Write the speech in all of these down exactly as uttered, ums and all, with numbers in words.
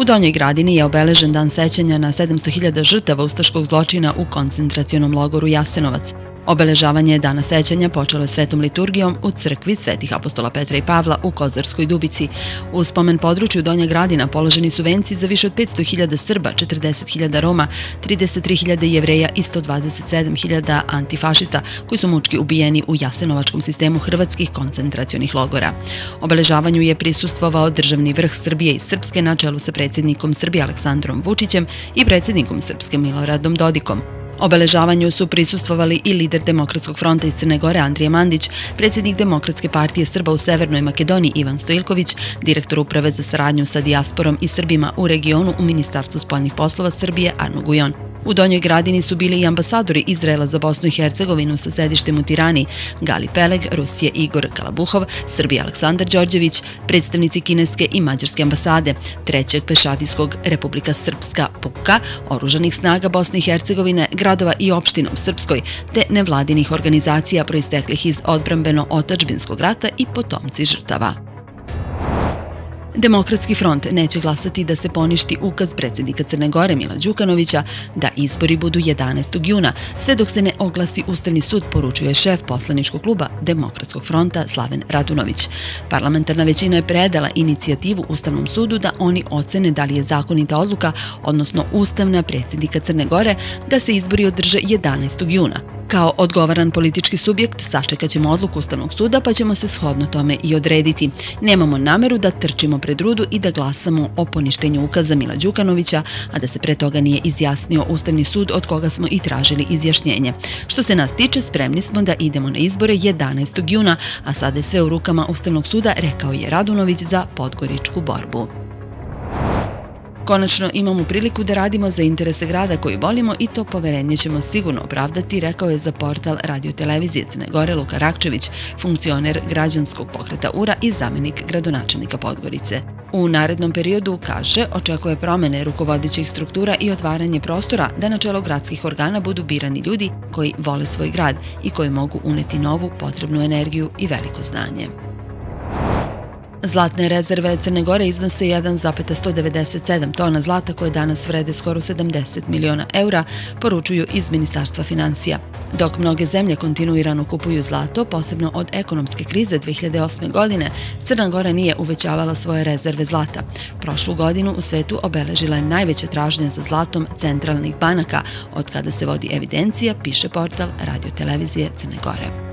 Donjoj Gradini je obeležen dan sećanja na sedamsto hiljada žrtava ustaškog zločina u koncentracionom logoru Jasenovac. Obeležavanje dana sećanja počelo je svetom liturgijom u crkvi Svetih apostola Petra i Pavla u Kozarskoj Dubici. U spomen području Donja Gradina položeni su venci za više od petsto hiljada Srba, četrdeset hiljada Roma, trideset tri hiljade Jevreja i sto dvadeset sedam hiljada antifašista koji su mučki ubijeni u jasenovačkom sistemu hrvatskih koncentracionih logora. Obeležavanju je prisustvovao državni vrh Srbije i Srpske na čelu sa predsjednikom Srbije Aleksandrom Vučićem i predsjednikom Srpske Miloradom Dodikom. Obeležavanju su prisustvovali i lider Demokratskog fronta iz Crne Gore Andrija Mandić, predsjednik Demokratske partije Srba u Severnoj Makedoniji Ivan Stojilković, direktor Uprave za saradnju sa dijasporom i Srbima u regionu u Ministarstvu spoljnih poslova Srbije Arno Gujon. U Donjoj Gradini su bili i ambasadori Izraela za Bosnu i Hercegovinu sa sedištem u Tirani Gali Peleg, Rusije Igor Kalabuhov, Srbije Aleksandar Đorđević, predstavnici kineske i mađarske ambasade, trećeg pešadijskog Republika Srpska Puka, oružanih snaga Bosne i Hercegovine, gradova i opština u Srpskoj, te nevladinih organizacija proisteklih iz odbrambeno-otadžbinskog rata i potomci žrtava. Demokratski front neće glasati da se poništi ukaz predsjednika Crne Gore Mila Đukanovića da izbori budu jedanaestog juna, sve dok se ne oglasi Ustavni sud, poručuje šef poslaničkog kluba Demokratskog fronta Slaven Radunović. Parlamentarna većina je predala inicijativu Ustavnom sudu da oni ocene da li je zakonita odluka, odnosno ustavna predsjednika Crne Gore, da se izbori održe jedanaestog juna. Kao odgovoran politički subjekt sačekat ćemo odluku Ustavnog suda pa ćemo se shodno tome i odrediti. Nemamo nameru da trčimo pred rudu i da glasamo o poništenju ukaza Mila Đukanovića, a da se pre toga nije izjasnio Ustavni sud od koga smo i tražili izjašnjenje. Što se nas tiče, spremni smo da idemo na izbore jedanaestog juna, a sada je sve u rukama Ustavnog suda, rekao je Radunović za podgoričku borbu. Konačno imamo priliku da radimo za interese grada koji volimo i to poverenje ćemo sigurno opravdati, rekao je za portal radio-televizije Crne Gore Luka Rakčević, funkcioner građanskog pokreta U R A i zamenik gradonačelnika Podgorice. U narednom periodu, kaže, očekuje promene rukovodećih struktura i otvaranje prostora da na čelo gradskih organa budu birani ljudi koji vole svoj grad i koji mogu uneti novu potrebnu energiju i veliko znanje. Zlatne rezerve Crne Gore iznose jedan zarez sto devedeset sedam tona zlata koje danas vrede skoro sedamdeset miliona eura, poručuju iz Ministarstva finansija. Dok mnoge zemlje kontinuirano kupuju zlato, posebno od ekonomske krize dve hiljade osme. godine, Crna Gora nije uvećavala svoje rezerve zlata. Prošlu godinu u svetu obeležila je najveća tražnja za zlatom centralnih banaka od kada se vodi evidencija, piše portal radio-televizije Crne Gore.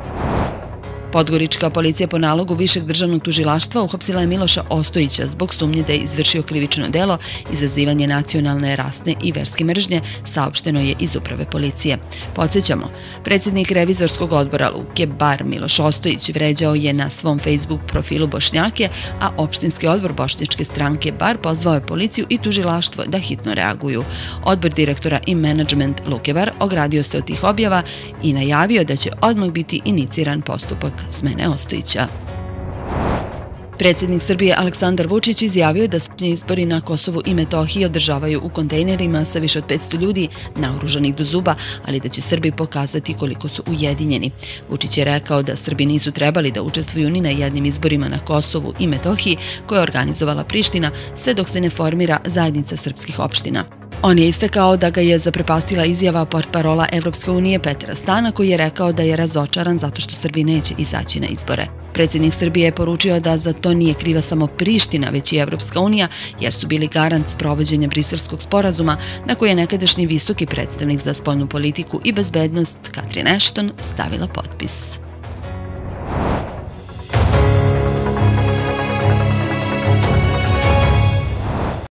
Podgorička policija po nalogu Višeg državnog tužilaštva uhapsila je Miloša Ostojića zbog sumnje da je izvršio krivično delo izazivanje nacionalne, rasne i verske mržnje, saopšteno je iz Uprave policije. Podsjećamo, predsjednik revizorskog odbora Luke Bar Miloš Ostojić vređao je na svom Facebook profilu Bošnjake, a opštinski odbor Bošnjačke stranke Bar pozvao je policiju i tužilaštvo da hitno reaguju. Odbor direktora i menadžment Luke Bar ogradio se od tih objava i najavio da će odmah biti iniciran postupak smene Ostojića. Predsjednik Srbije Aleksandar Vučić izjavio da se izbori na Kosovu i Metohiji održavaju u kontejnerima sa više od petsto ljudi naoružanih do zuba, ali da će Srbi pokazati koliko su ujedinjeni. Vučić je rekao da Srbi nisu trebali da učestvuju ni na jednim izborima na Kosovu i Metohiji koje je organizovala Priština, sve dok se ne formira zajednica srpskih opština. On je istakao da ga je zaprepastila izjava portparola Evropske unije Petra Stana koji je rekao da je razočaran zato što Srbi neće izaći na izbore. Predsjednik Srbije je poručio da za to nije kriva samo Priština, već i Evropska unija, jer su bili garant sprovođenja Briselskog sporazuma na koji je nekadašnji visoki predstavnik za spoljnu politiku i bezbednost Catherine Ashton stavila potpis.